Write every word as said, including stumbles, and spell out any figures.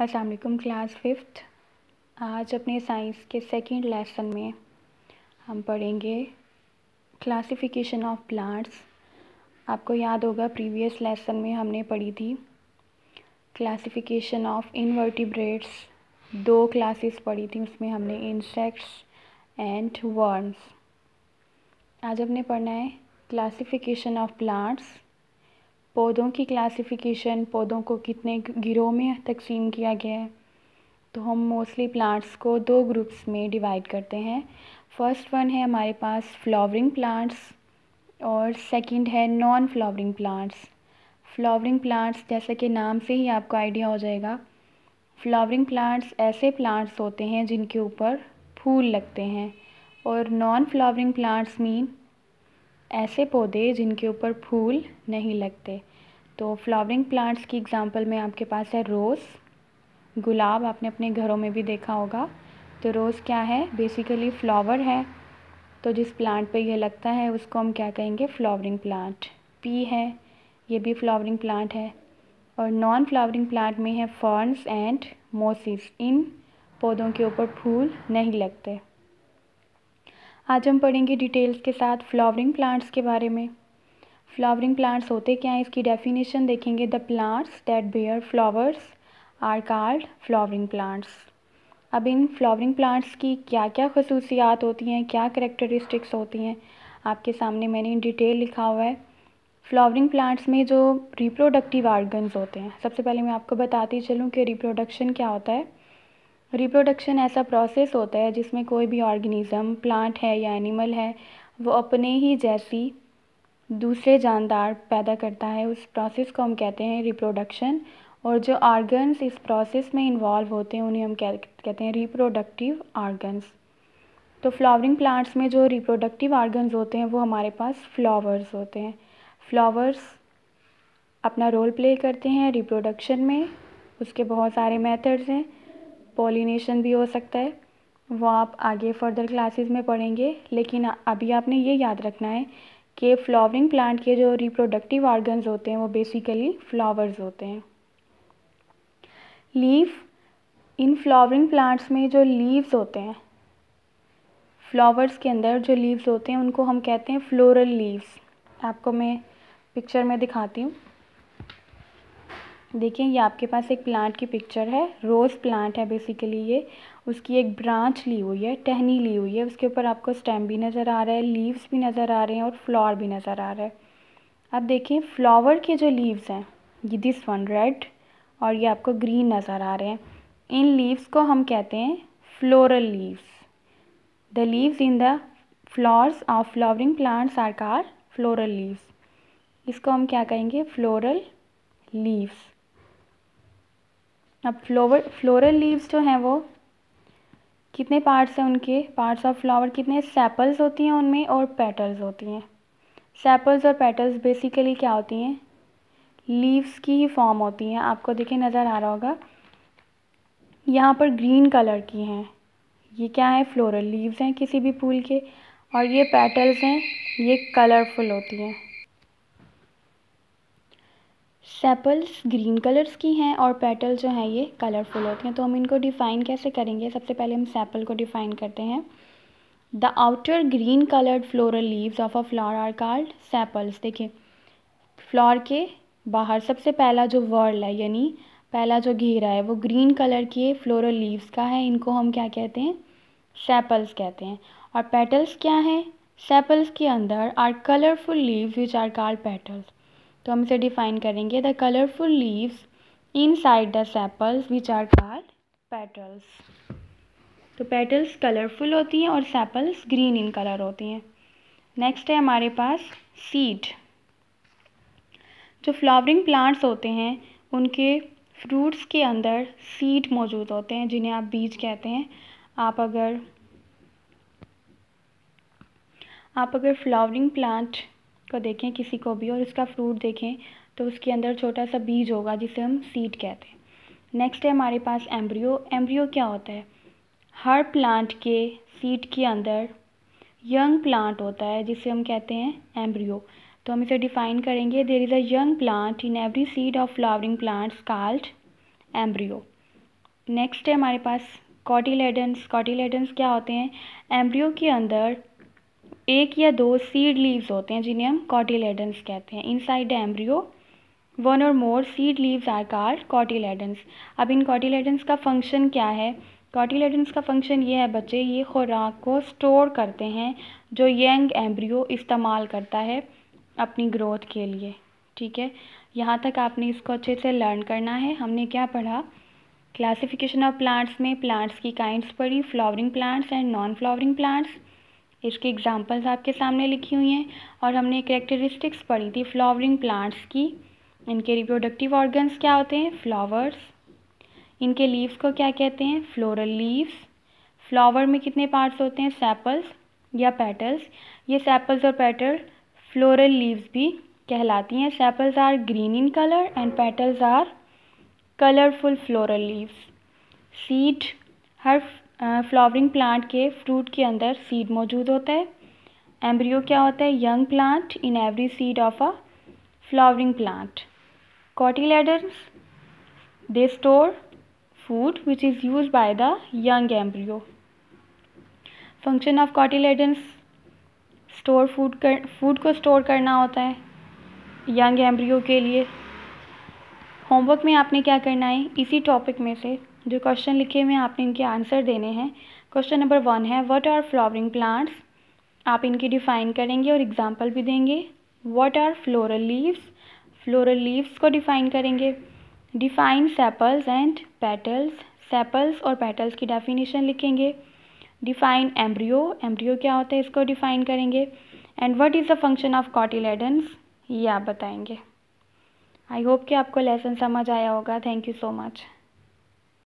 अस्सलाम वालेकुम class fifth. आज अपने साइंस के सेकंड लेसन में हम पढ़ेंगे क्लासिफिकेशन ऑफ प्लांट्स। आपको याद होगा प्रीवियस लेसन में हमने पढ़ी थी क्लासिफिकेशन ऑफ इनवर्टिब्रेट्स, दो क्लासेस पढ़ी थी, उसमें हमने इंसेक्ट्स एंड वर्म्स। आज हमने पढ़ना है क्लासिफिकेशन ऑफ प्लांट्स। पौधों की क्लासिफिकेशन, पौधों को कितने गिरोह में तकसीम किया गया है। तो हम मोस्टली प्लांट्स को दो ग्रुप्स में डिवाइड करते हैं। फर्स्ट वन है हमारे पास फ्लावरिंग प्लांट्स और सेकंड है non flowering plants. Flowering plants जैसे कि नाम से ही आपको आइडिया हो जाएगा, फ्लावरिंग प्लांट्स ऐसे प्लांट्स होते हैं जिनके ऊपर फूल लगते हैं, और नॉन फ्लावरिंग प्लांट्स मीन ऐसे पौधे जिनके ऊपर फूल नहीं लगते। तो फ्लावरिंग प्लांट्स की एग्जांपल में आपके पास है रोज़, गुलाब। आपने अपने घरों में भी देखा होगा। तो रोज़ क्या है, बेसिकली फ्लावर है। तो जिस प्लांट पे ये लगता है उसको हम क्या कहेंगे, फ्लावरिंग प्लांट। पी है, ये भी फ्लावरिंग प्लांट है। और नॉन फ्लावरिंग प्लांट में है फर्न्स एंड मोसिस। इन पौधों के ऊपर फूल नहीं लगते। आज हम पढ़ेंगे डिटेल्स के साथ फ्लावरिंग प्लांट्स के बारे में। फ्लावरिंग प्लांट्स होते क्या हैं, इसकी डेफिनेशन देखेंगे। The plants that bear flowers are called flowering plants. अब इन फ्लावरिंग प्लांट्स की क्या क्या खसूसियात होती हैं, क्या करेक्टरिस्टिक्स होती हैं, आपके सामने मैंने इन डिटेल लिखा हुआ है। फ्लावरिंग प्लांट्स में जो रिप्रोडक्टिव ऑर्गन्स होते हैं, सबसे पहले मैं आपको बताती चलूँ कि रिप्रोडक्शन क्या होता है। रिप्रोडक्शन ऐसा प्रोसेस होता है जिसमें कोई भी ऑर्गेनिज़म, प्लांट है या एनिमल है, वो अपने ही जैसी दूसरे जानदार पैदा करता है। उस प्रोसेस को हम कहते हैं रिप्रोडक्शन। और जो ऑर्गन्स इस प्रोसेस में इन्वॉल्व होते हैं उन्हें हम क्या कहते हैं, रिप्रोडक्टिव ऑर्गन्स। तो फ्लावरिंग प्लांट्स में जो रिप्रोडक्टिव ऑर्गन्स होते हैं वो हमारे पास फ्लावर्स होते हैं। फ्लावर्स अपना रोल प्ले करते हैं रिप्रोडक्शन में। उसके बहुत सारे मेथड्स हैं, पॉलिनेशन भी हो सकता है, वो आप आगे फर्दर क्लासेस में पढ़ेंगे। लेकिन अभी आपने ये याद रखना है कि फ्लावरिंग प्लांट के जो रिप्रोडक्टिव ऑर्गन्स होते हैं वो बेसिकली फ्लावर्स होते हैं। लीफ, इन फ्लावरिंग प्लांट्स में जो लीव्स होते हैं, फ्लावर्स के अंदर जो लीव्स होते हैं उनको हम कहते हैं फ्लोरल लीव्स। आपको मैं पिक्चर में दिखाती हूँ। देखिए ये आपके पास एक प्लांट की पिक्चर है, रोज़ प्लांट है बेसिकली ये। उसकी एक ब्रांच ली हुई है, टहनी ली हुई है, उसके ऊपर आपको स्टेम भी नज़र आ रहा है, लीव्स भी नज़र आ रहे हैं और फ्लावर भी नज़र आ रहा है। अब देखिए फ्लावर के जो लीव्स हैं, ये दिस वन रेड और ये आपको ग्रीन नज़र आ रहे हैं। इन लीव्स को हम कहते हैं floral leaves. The leaves in the flowers of flowering plants are called floral leaves. इसको हम क्या कहेंगे, फ्लोरल लीव्स। अब फ्लोवर फ्लोरल लीव्स जो हैं वो कितने पार्ट्स हैं, उनके पार्ट्स ऑफ फ्लावर कितने, सेपल्स होती हैं उनमें और पेटल्स होती हैं। सेपल्स और पेटल्स बेसिकली क्या होती हैं, लीव्स की ही फॉर्म होती हैं। आपको देखिए नज़र आ रहा होगा यहाँ पर ग्रीन कलर की हैं, ये क्या है, फ्लोरल लीव्स हैं किसी भी फूल के। और ये पेटल्स हैं, ये कलरफुल होती हैं। सेपल्स ग्रीन कलर्स की हैं और पेटल जो हैं ये कलरफुल होती हैं। तो हम इनको डिफ़ाइन कैसे करेंगे, सबसे पहले हम सेपल को डिफ़ाइन करते हैं। The outer green coloured floral leaves of a flower are called sepals. देखिए फ्लावर के बाहर सबसे पहला जो वर्ल है, यानी पहला जो घेरा है, वो ग्रीन कलर के फ्लोरल लीव्स का है। इनको हम क्या कहते हैं, सेपल्स कहते हैं। और पेटल्स क्या हैं, सेपल्स के अंदर are colourful leaves which are called petals. तो हम इसे डिफ़ाइन करेंगे, the colourful leaves inside the sepals which are called petals. तो पेटल्स कलरफुल होती हैं और सेपल्स ग्रीन इन कलर होती हैं। नेक्स्ट है हमारे पास सीड। जो फ्लावरिंग प्लांट्स होते हैं उनके फ्रूट्स के अंदर सीड मौजूद होते हैं, जिन्हें आप बीज कहते हैं। आप अगर आप अगर फ्लावरिंग प्लांट को देखें किसी को भी और उसका फ्रूट देखें तो उसके अंदर छोटा सा बीज होगा जिसे हम सीड कहते हैं। नेक्स्ट है हमारे पास एम्ब्रियो। एम्ब्रियो क्या होता है, हर प्लांट के सीड के अंदर यंग प्लांट होता है जिसे हम कहते हैं एम्ब्रियो। तो हम इसे डिफ़ाइन करेंगे, there is a young plant in every seed of flowering plants called embryo. Next है हमारे पास कॉटिलेडन्स। कॉटिलेडन्स क्या होते हैं? एम्ब्रियो के अंदर एक या दो सीड लीव्स होते हैं जिन्हें हम कॉटिलेडन्स कहते हैं। इनसाइड द एम्ब्रियो वन और more seed leaves are called cotyledons. अब इन कॉटिलेडन्स का फंक्शन क्या है? कॉटिलेडन्स का फंक्शन ये है बच्चे, ये खुराक को स्टोर करते हैं जो यंग एम्ब्रियो इस्तेमाल करता है अपनी ग्रोथ के लिए। ठीक है, यहाँ तक आपने इसको अच्छे से लर्न करना है। हमने क्या पढ़ा? क्लासिफिकेशन ऑफ प्लांट्स में प्लांट्स की काइंड्स पढ़ी, flowering plants and non flowering plants. इसकी एग्जांपल्स आपके सामने लिखी हुई हैं। और हमने कैरेक्टरिस्टिक्स पढ़ी थी फ्लावरिंग प्लांट्स की। इनके रिप्रोडक्टिव ऑर्गन्स क्या होते हैं? फ्लावर्स। इनके लीव्स को क्या कहते हैं? Floral leaves. फ्लावर में कितने पार्ट्स होते हैं? सेपल्स या पेटल्स। ये सेपल्स और पेटल फ्लोरल लीव्स भी कहलाती हैं। Sepals are green in colour and petals are colourful floral leaves. Seed, हर फ्लावरिंग प्लांट के फ्रूट के अंदर सीड मौजूद होता है। एम्ब्रियो क्या होता है? Young plant in every seed of a flowering plant. Cotyledons, they store food which is used by the young embryo. Function of cotyledons, store food कर फूड को स्टोर करना होता है यंग एम्ब्रियो के लिए। होमवर्क में आपने क्या करना है? इसी टॉपिक में से जो क्वेश्चन लिखे हुए हैं आपने इनके आंसर देने हैं। क्वेश्चन नंबर वन है व्हाट आर फ्लावरिंग प्लांट्स। आप इनकी डिफ़ाइन करेंगे और एग्जांपल भी देंगे। What are floral leaves, floral leaves को डिफ़ाइन करेंगे। Define sepals and petals, sepals और पेटल्स की डेफिनेशन लिखेंगे। डिफ़ाइन एम्ब्रियो, एम्ब्रियो क्या होता है इसको डिफ़ाइन करेंगे। And what is the function of cotyledons, ये आप बताएंगे। आई होप कि आपको लेसन समझ आया होगा। Thank you so much.